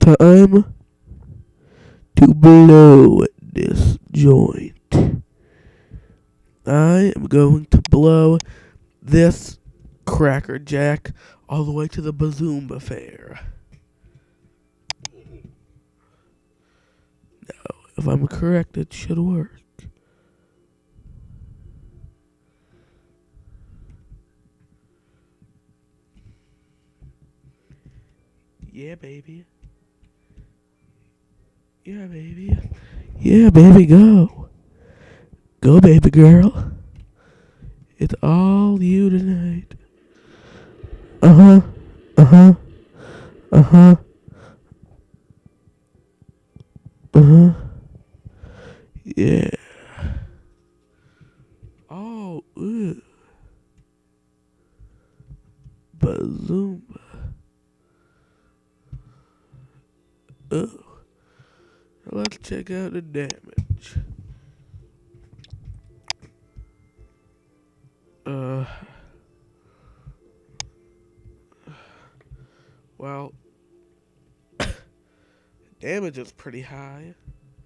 Time to blow this joint. I am going to blow this Cracker Jack all the way to the Bazoomba fair. Now, if I'm correct, it should work. Yeah, baby. Yeah, baby. Yeah, baby, go. Go, baby girl. It's all you tonight. Uh-huh. Uh-huh. Uh-huh. Uh-huh. Yeah. Oh, ooh. Bazoomba. Oh. Let's check out the damage. Well, damage is pretty high.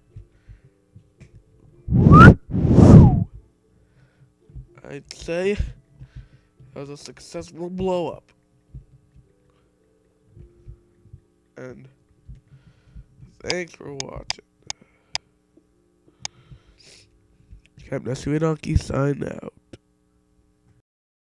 I'd say it was a successful blow up. And thanks for watching. Captain Sweet Donkey sign out.